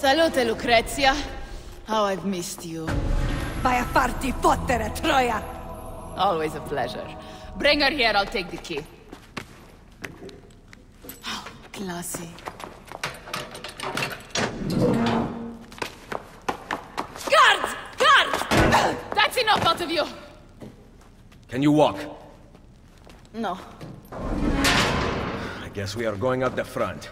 Salute, Lucrezia. How I've missed you. Vai a farti fottere, Troia! Always a pleasure. Bring her here, I'll take the key. Oh, classy. Guards! Guards! That's enough out of you! Can you walk? No. I guess we are going up the front.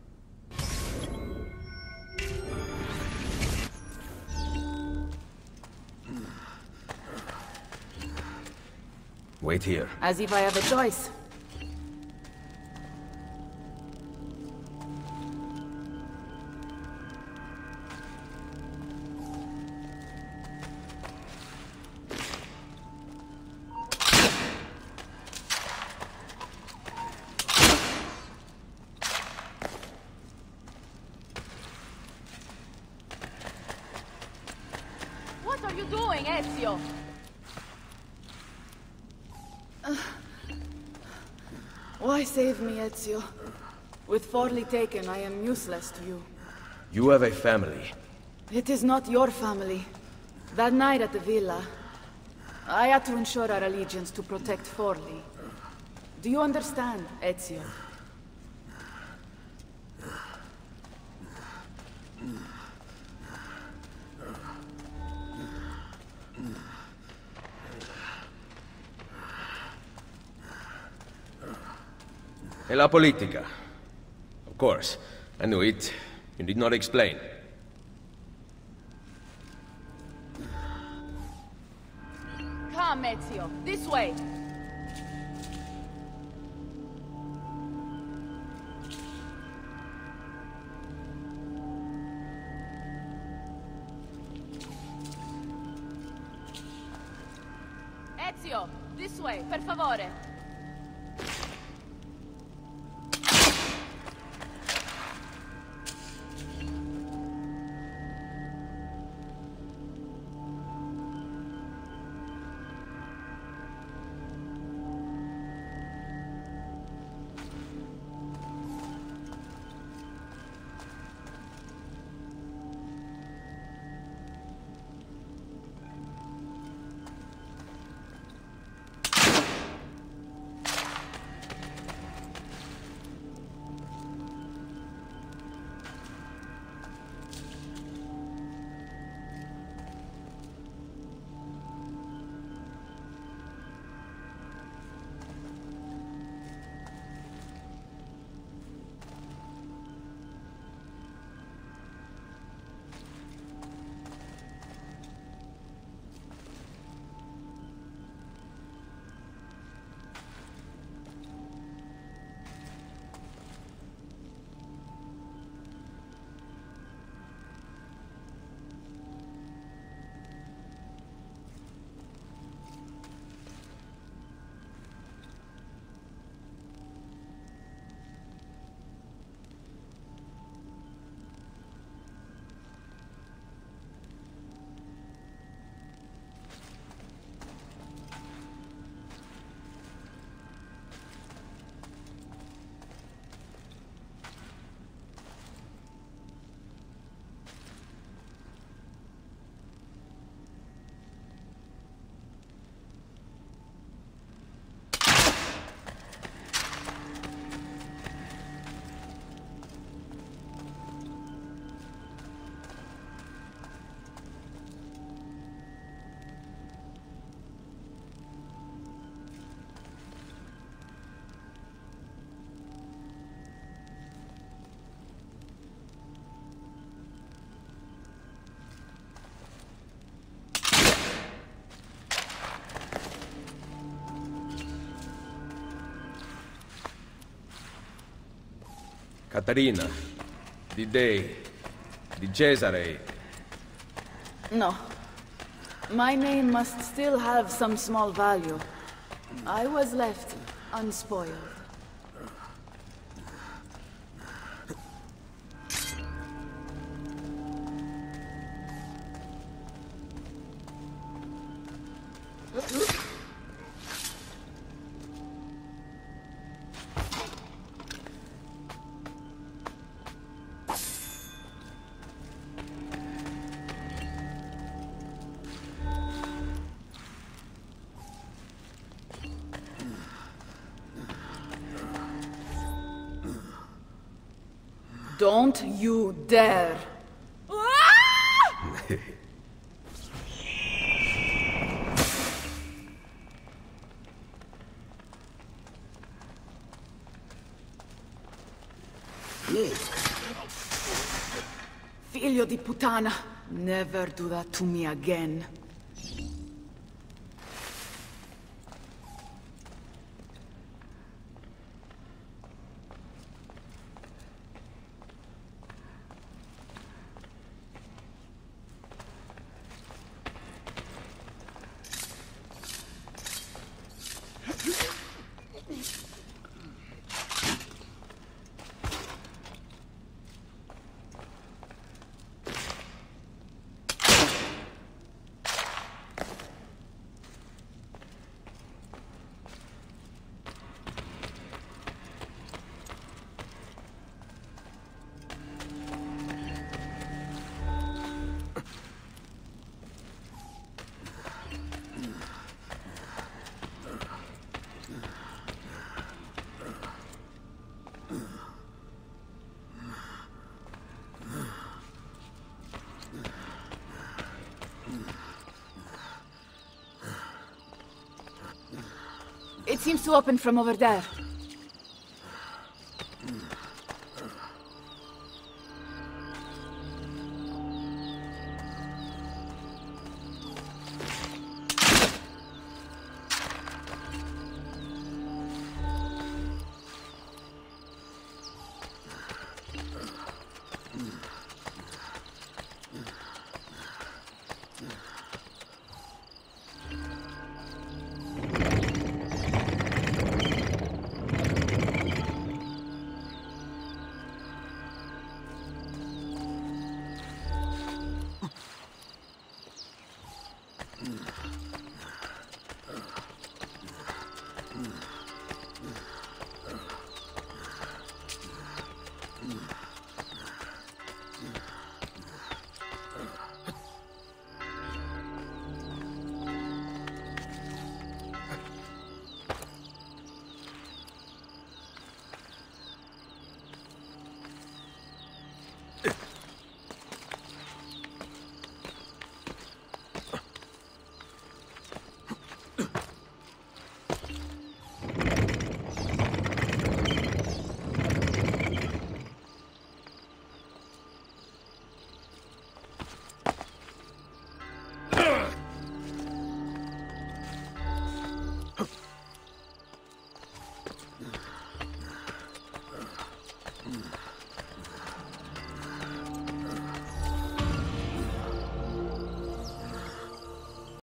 Wait here. As if I have a choice. What are you doing, Ezio? Why save me, Ezio? With Forli taken, I am useless to you. You have a family. It is not your family. That night at the villa, I had to ensure our allegiance to protect Forli. Do you understand, Ezio? E la politica. Of course. I knew it. You did not explain. Come, Ezio. This way. Ezio, this way, per favore. Caterina. Di Cesare. No. My name must still have some small value. I was left unspoiled. Don't you dare! Figlio di puttana! Never do that to me again. It seems to open from over there.